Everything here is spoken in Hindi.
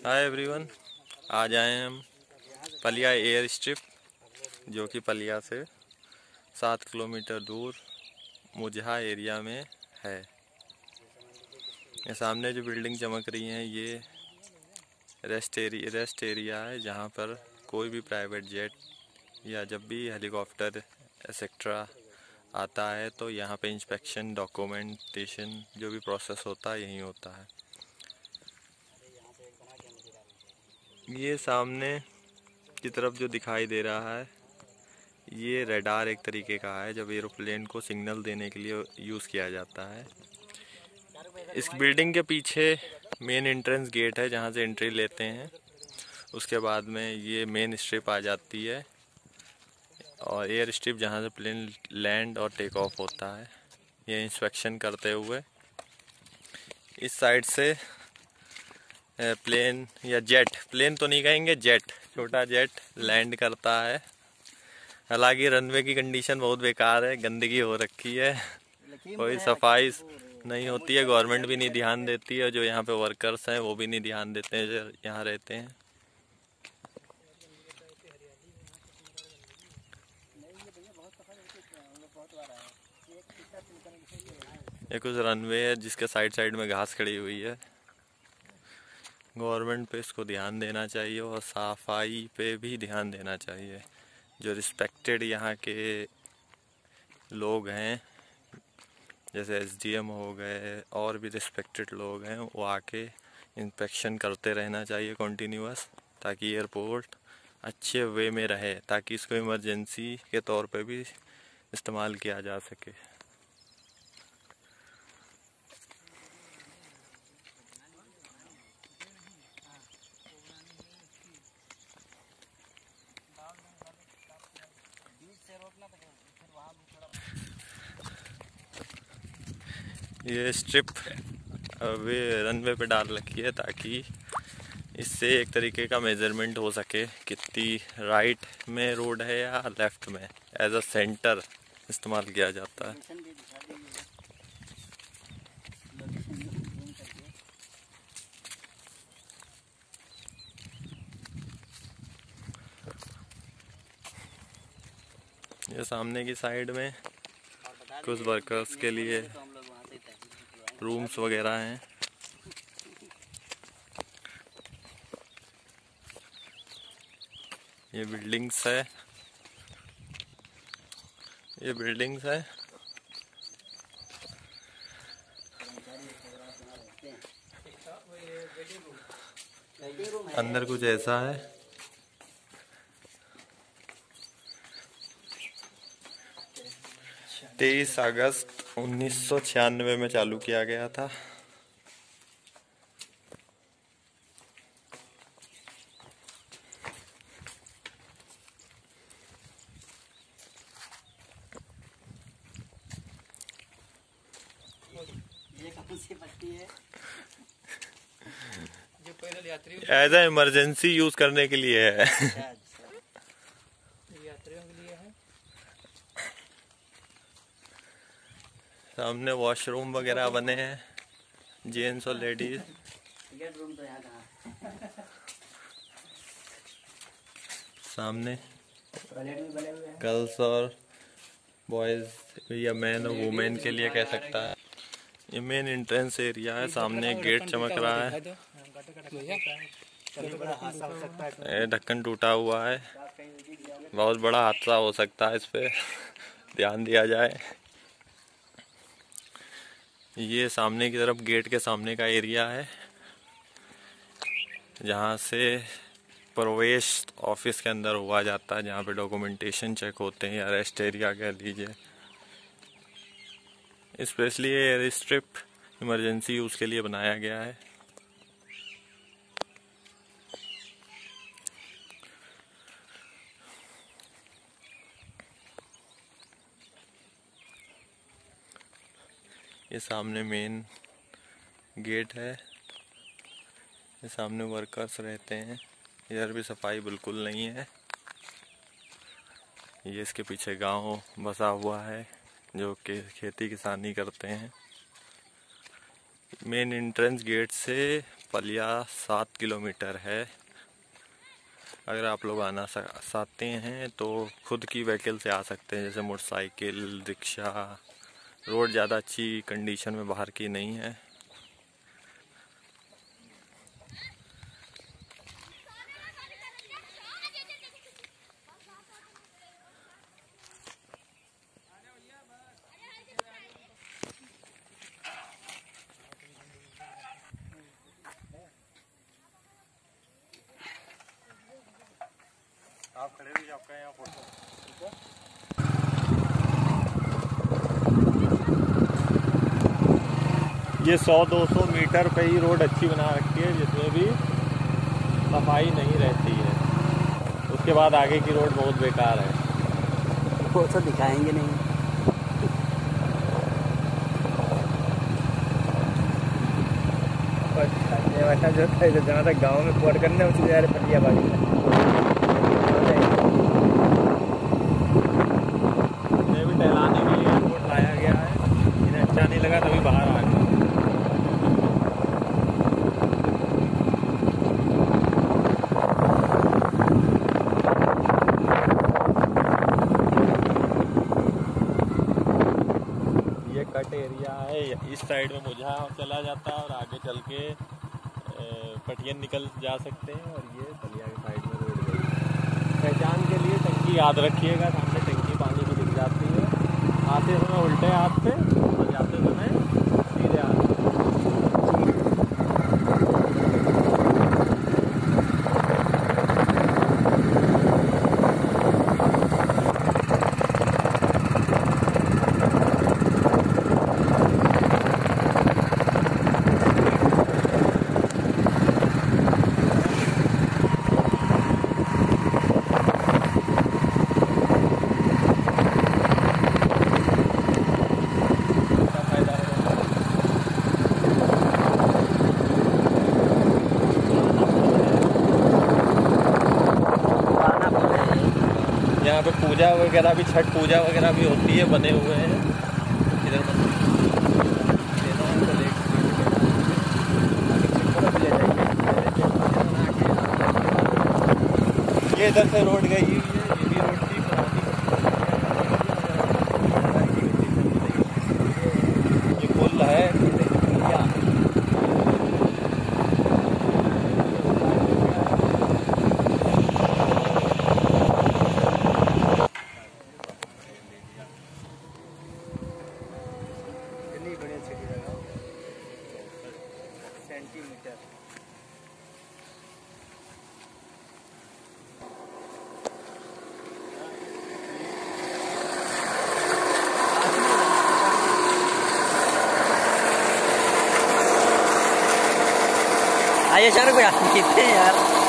हाय एवरीवन, आज आए हैं हम पलिया एयर स्ट्रिप, जो कि पलिया से 7 किलोमीटर दूर मुजहा एरिया में है। ये सामने जो बिल्डिंग चमक रही हैं ये रेस्ट एरिया है, जहाँ पर कोई भी प्राइवेट जेट या जब भी हेलीकॉप्टर एक्सेट्रा आता है तो यहाँ पे इंस्पेक्शन, डॉक्यूमेंटेशन जो भी प्रोसेस होता है यहीं होता है। ये सामने की तरफ जो दिखाई दे रहा है ये रडार एक तरीके का है, जब एरोप्लेन को सिग्नल देने के लिए यूज़ किया जाता है। इस बिल्डिंग के पीछे मेन एंट्रेंस गेट है जहाँ से एंट्री लेते हैं। उसके बाद में ये मेन स्ट्रिप आ जाती है और एयर स्ट्रिप जहाँ से प्लेन लैंड और टेक ऑफ होता है। ये इंस्पेक्शन करते हुए इस साइड से प्लेन या जेट, प्लेन तो नहीं कहेंगे, जेट, छोटा जेट लैंड करता है। हालांकि रनवे की कंडीशन बहुत बेकार है, गंदगी हो रखी है, कोई सफाई नहीं होती है, गवर्नमेंट भी नहीं ध्यान देती है, जो यहाँ पे वर्कर्स हैं वो भी नहीं ध्यान देते हैं जो यहाँ रहते हैं। ये कुछ रनवे है जिसके साइड साइड में घास खड़ी हुई है। गवर्नमेंट पे इसको ध्यान देना चाहिए और सफाई पे भी ध्यान देना चाहिए। जो रिस्पेक्टेड यहाँ के लोग हैं जैसे एसडीएम हो गए और भी रिस्पेक्टेड लोग हैं, वो आके इंस्पेक्शन करते रहना चाहिए कंटिन्यूअस, ताकि एयरपोर्ट अच्छे वे में रहे, ताकि इसको इमरजेंसी के तौर पे भी इस्तेमाल किया जा सके। ये स्ट्रिप वे रनवे पे डाल रखी है ताकि इससे एक तरीके का मेजरमेंट हो सके कितनी राइट में रोड है या लेफ्ट में, एज अ सेंटर इस्तेमाल किया जाता है। ये सामने की साइड में कुछ वर्कर्स के लिए रूम्स वगैरह हैं। ये बिल्डिंग्स है, ये बिल्डिंग्स है। अंदर कुछ ऐसा है। 23 अगस्त 1996 में चालू किया गया था। ये कौन सी पट्टी है? जो पैदल यात्री एज ए इमरजेंसी यूज करने के लिए है। यात्रियों के लिए है। सामने वॉशरूम वगैरह बने हैं, जेंट्स और लेडीज। रूम तो यहाँ कहाँ? सामने टॉयलेट भी बने हुए हैं। गर्ल्स और बॉयज या मैन और वुमेन के लिए कह सकता है। ये मेन एंट्रेंस एरिया है, सामने एक गेट चमक रहा है। ये ढक्कन टूटा हुआ है, बहुत बड़ा हादसा हो सकता है, इस पे ध्यान दिया जाए। ये सामने की तरफ गेट के सामने का एरिया है जहाँ से प्रवेश ऑफिस के अंदर हुआ जाता है, जहाँ पे डॉक्यूमेंटेशन चेक होते हैं या रेस्ट एरिया कह लीजिए। Specially air strip emergency use के लिए बनाया गया है। ये सामने मेन गेट है, ये सामने वर्कर्स रहते हैं। इधर भी सफाई बिल्कुल नहीं है। ये इसके पीछे गांव बसा हुआ है जो कि खेती किसानी करते हैं। मेन एंट्रेंस गेट से पलिया 7 किलोमीटर है। अगर आप लोग आना चाहते हैं तो खुद की व्हीकल से आ सकते हैं, जैसे मोटरसाइकिल, रिक्शा। रोड ज़्यादा अच्छी कंडीशन में बाहर की नहीं है। आप खड़े रहिए, आपका यहाँ फोटो। ये 100-200 मीटर पे ही रोड अच्छी बना रखी है, जिसमें भी सफाई नहीं रहती है। उसके बाद आगे की रोड बहुत बेकार है। वो तो दिखाएंगे नहीं। जो जहाँ तक गाँव में पोर्ट करने उससे ज़्यादा पलिया बाकी है। भी टहलाने के लिए एयरपोर्ट लाया गया है। इन्हें अच्छा नहीं लगा तभी बाहर आ गए। ये कट एरिया है, इस साइड में मुझा चला जाता है और आगे चल के पटियन निकल जा सकते हैं। और ये बलिया के साइड में रोड गई है। पहचान के लिए टंकी याद रखिएगा, सामने टंकी पानी की दिख जाती है। आते समय उल्टे हाथ पे और जाते समय सीधे हाथ पे। यहाँ पे पूजा वगैरह भी, छठ पूजा वगैरह भी होती है, बने हुए हैं इधर। ये इधर से रोड गई हुई है, ये भी रोड थी पुरानी। ये पुल है। सेंटीमीटर आइए सर, कोई आते हैं यार।